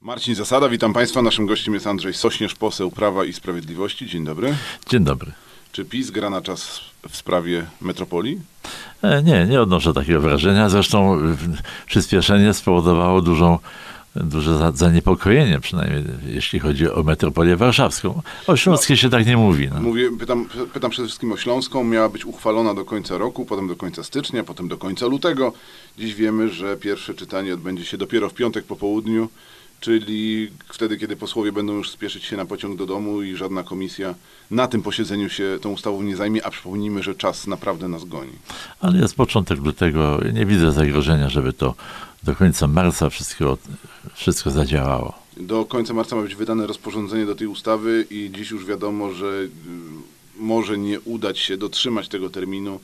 Marcin Zasada, witam Państwa. Naszym gościem jest Andrzej Sośnierz, poseł Prawa i Sprawiedliwości. Dzień dobry. Dzień dobry. Czy PiS gra na czas w sprawie metropolii? Nie odnoszę takiego wrażenia. Zresztą przyspieszenie spowodowało duże zaniepokojenie, przynajmniej jeśli chodzi o metropolię warszawską. O śląskiej się tak nie mówi. No. Pytam przede wszystkim o śląską. Miała być uchwalona do końca roku, potem do końca stycznia, potem do końca lutego. Dziś wiemy, że pierwsze czytanie odbędzie się dopiero w piątek po południu, czyli wtedy, kiedy posłowie będą już spieszyć się na pociąg do domu i żadna komisja na tym posiedzeniu się tą ustawą nie zajmie, a przypomnijmy, że czas naprawdę nas goni. Ale jest początek lutego. Nie widzę zagrożenia, żeby to do końca marca wszystko zadziałało. Do końca marca ma być wydane rozporządzenie do tej ustawy i dziś już wiadomo, że może nie udać się dotrzymać tego terminu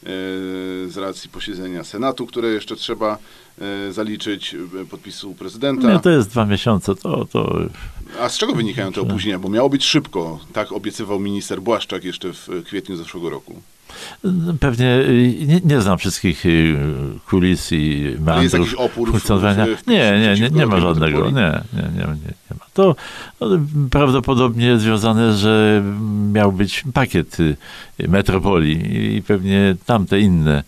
z racji posiedzenia Senatu, które jeszcze trzeba zaliczyć, podpisu prezydenta. Nie, to jest 2 miesiące. A z czego wynikają te opóźnienia? Bo miało być szybko, tak obiecywał minister Błaszczak jeszcze w kwietniu zeszłego roku. Pewnie nie znam wszystkich kulis i meandrów. Jest jakiś opór funkcjonowania. Nie ma żadnego. Nie ma. To prawdopodobnie związane, że miał być pakiet metropolii i pewnie tamte inne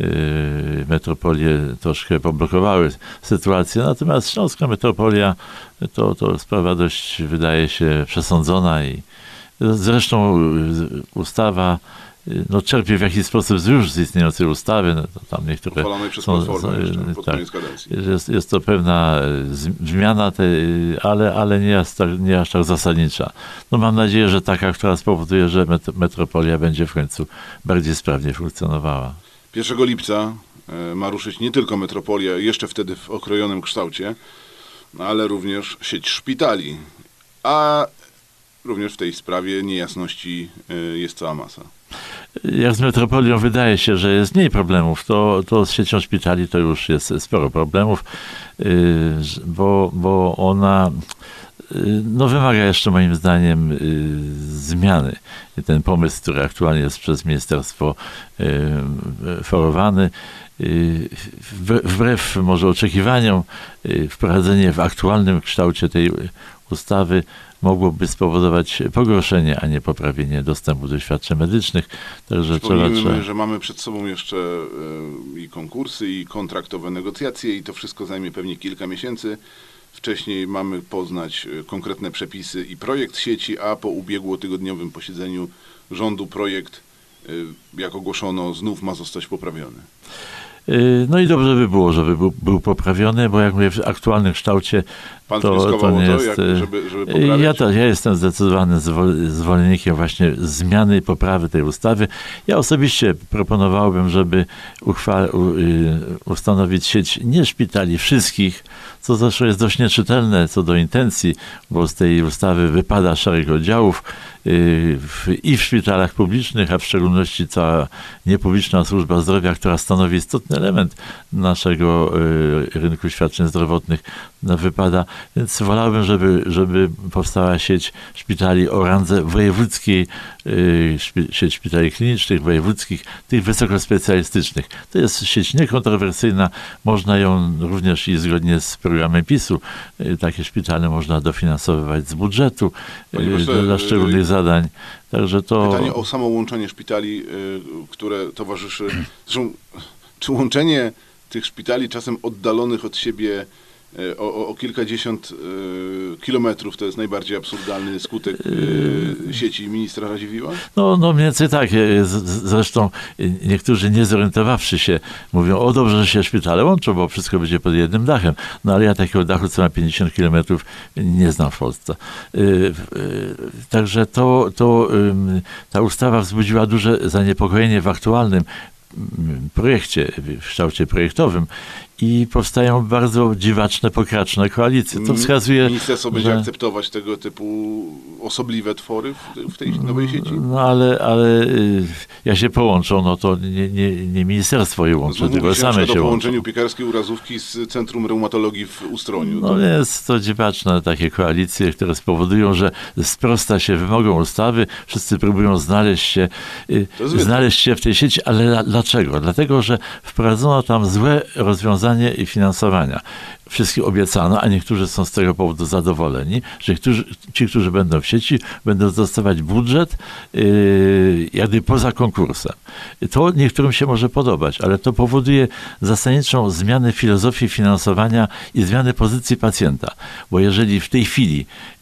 metropolie troszkę poblokowały sytuację. Natomiast śląska metropolia to sprawa dość, wydaje się, przesądzona i zresztą ustawa czerpie w jakiś sposób już z istniejącej ustawy. Tam niektóre uchwalonej przez Platformę jeszcze pod koniec kadencji. Jest to pewna zmiana, ale nie aż tak zasadnicza. Mam nadzieję, że taka, która spowoduje, że metropolia będzie w końcu bardziej sprawnie funkcjonowała. 1 lipca ma ruszyć nie tylko metropolia, jeszcze wtedy w okrojonym kształcie, ale również sieć szpitali. A również w tej sprawie niejasności jest cała masa. Jak z metropolią wydaje się, że jest mniej problemów, to z siecią szpitali to już jest sporo problemów, bo ona wymaga jeszcze moim zdaniem zmiany. Ten pomysł, który aktualnie jest przez ministerstwo forowany, wbrew może oczekiwaniom, wprowadzenie w aktualnym kształcie tej ustawy mogłoby spowodować pogorszenie, a nie poprawienie dostępu do świadczeń medycznych. Także przypomnijmy, że mamy przed sobą jeszcze i konkursy, i kontraktowe negocjacje i to wszystko zajmie pewnie kilka miesięcy. Wcześniej mamy poznać konkretne przepisy i projekt sieci, a po ubiegłotygodniowym posiedzeniu rządu projekt, jak ogłoszono, znów ma zostać poprawiony. I dobrze by było, żeby był poprawiony, bo jak mówię, w aktualnym kształcie Pan to nie jest... żeby poprawić? Ja jestem zdecydowanym zwolennikiem właśnie zmiany i poprawy tej ustawy. Ja osobiście proponowałbym, żeby ustanowić sieć nie szpitali wszystkich, co zresztą jest dość nieczytelne co do intencji, bo z tej ustawy wypada szereg oddziałów i w szpitalach publicznych, a w szczególności cała niepubliczna służba zdrowia, która stanowi istotny element naszego rynku świadczeń zdrowotnych, wypada. Więc wolałbym, żeby powstała sieć szpitali o randze wojewódzkiej, sieć szpitali klinicznych, wojewódzkich, tych wysokospecjalistycznych. To jest sieć niekontrowersyjna, można ją również i zgodnie z programem PiS-u, takie szpitale można dofinansowywać z budżetu dla szczególnych zadań. Także to... Pytanie o samo łączenie szpitali, które towarzyszy... Zresztą, czy łączenie tych szpitali czasem oddalonych od siebie o kilkadziesiąt kilometrów to jest najbardziej absurdalny skutek sieci ministra Radziwiłła? Mniej więcej tak. Zresztą niektórzy nie zorientowawszy się mówią, dobrze, że się szpitale łączą, bo wszystko będzie pod jednym dachem. Ale ja takiego dachu, co ma 50 kilometrów, nie znam w Polsce. Także ta ustawa wzbudziła duże zaniepokojenie w aktualnym projekcie, w kształcie projektowym i powstają bardzo dziwaczne, pokraczne koalicje. To wskazuje, ministerstwo będzie akceptować tego typu osobliwe twory w tej nowej sieci? Ale jak się połączą, to nie ministerstwo je łączy, tylko same się o połączeniu łączą. Piekarskiej Urazówki z Centrum Reumatologii w Ustroniu. Jest to dziwaczne takie koalicje, które spowodują, że sprosta się wymogom ustawy, wszyscy próbują znaleźć się w tej sieci, ale dlaczego? Dlatego, że wprowadzono tam złe rozwiązania rozwiązanie finansowania. Wszystkim obiecano, a niektórzy są z tego powodu zadowoleni, że ci, którzy będą w sieci, będą dostawać budżet jak gdyby poza konkursem. To niektórym się może podobać, ale to powoduje zasadniczą zmianę filozofii finansowania i zmianę pozycji pacjenta. Bo jeżeli w tej chwili,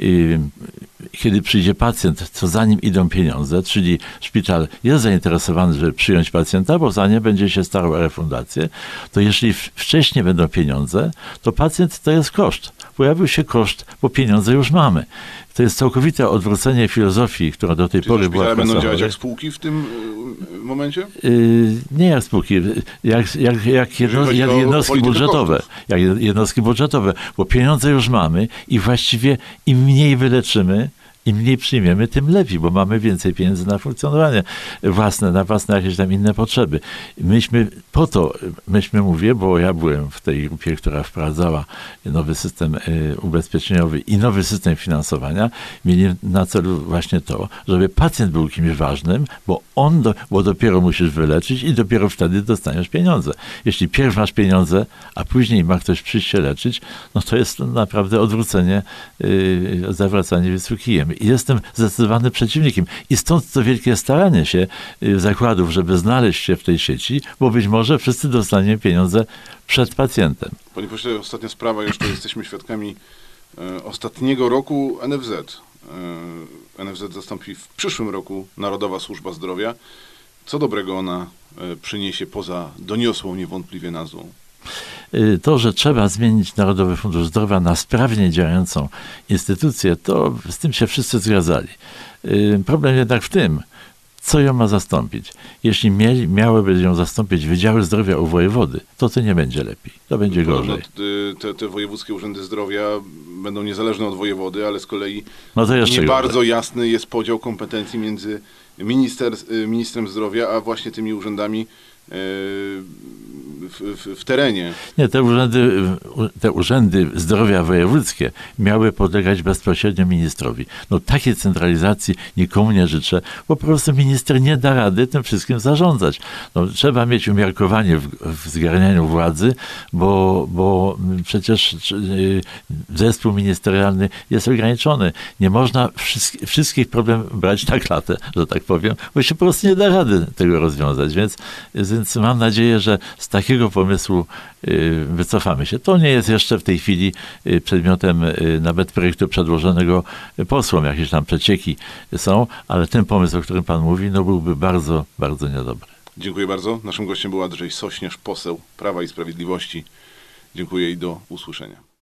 kiedy przyjdzie pacjent, to za nim idą pieniądze, czyli szpital jest zainteresowany, żeby przyjąć pacjenta, bo za nie będzie się starał o refundację, to jeżeli wcześniej będą pieniądze, to pacjent to jest koszt. Pojawił się koszt, bo pieniądze już mamy. To jest całkowite odwrócenie filozofii, która do tej pory była szpitale będą działać jak spółki w tym momencie? Nie jak spółki, jak jednostki budżetowe. Jak jednostki budżetowe, bo pieniądze już mamy i właściwie im mniej wyleczymy, im mniej przyjmiemy, tym lepiej, bo mamy więcej pieniędzy na funkcjonowanie własne, na własne jakieś tam inne potrzeby. Myśmy mówię, bo ja byłem w tej grupie, która wprowadzała nowy system ubezpieczeniowy i nowy system finansowania, mieli na celu właśnie to, żeby pacjent był kimś ważnym, bo dopiero musisz wyleczyć i dopiero wtedy dostaniesz pieniądze. Jeśli pierw masz pieniądze, a później ma ktoś przyjść się leczyć, no to jest naprawdę odwrócenie, zawracanie wisły kijem. I jestem zdecydowany przeciwnikiem. I stąd to wielkie staranie się zakładów, żeby znaleźć się w tej sieci, bo być może wszyscy dostaniemy pieniądze przed pacjentem. Panie pośle, ostatnia sprawa, jeszcze jesteśmy świadkami ostatniego roku NFZ. NFZ zastąpi w przyszłym roku Narodowa Służba Zdrowia. Co dobrego ona przyniesie poza doniosłą niewątpliwie nazwą? To, że trzeba zmienić Narodowy Fundusz Zdrowia na sprawnie działającą instytucję, to z tym się wszyscy zgadzali. Problem jednak w tym, co ją ma zastąpić. Jeśli miałyby ją zastąpić wydziały zdrowia u wojewody, to nie będzie lepiej. To będzie gorzej. Te wojewódzkie urzędy zdrowia będą niezależne od wojewody, ale z kolei nie bardzo jasny jest podział kompetencji między ministrem zdrowia, a właśnie tymi urzędami w terenie. Nie, te urzędy zdrowia wojewódzkie miały podlegać bezpośrednio ministrowi. No takiej centralizacji nikomu nie życzę, bo po prostu minister nie da rady tym wszystkim zarządzać. No, trzeba mieć umiarkowanie w zgarnianiu władzy, bo przecież zespół ministerialny jest ograniczony. Nie można wszystkich problemów brać na klatę, że tak powiem, bo się po prostu nie da rady tego rozwiązać. Więc mam nadzieję, że z takiego pomysłu wycofamy się. To nie jest jeszcze w tej chwili przedmiotem nawet projektu przedłożonego posłom. Jakieś tam przecieki są, ale ten pomysł, o którym pan mówi, no byłby bardzo, bardzo niedobry. Dziękuję bardzo. Naszym gościem był Andrzej Sośnierz, poseł Prawa i Sprawiedliwości. Dziękuję i do usłyszenia.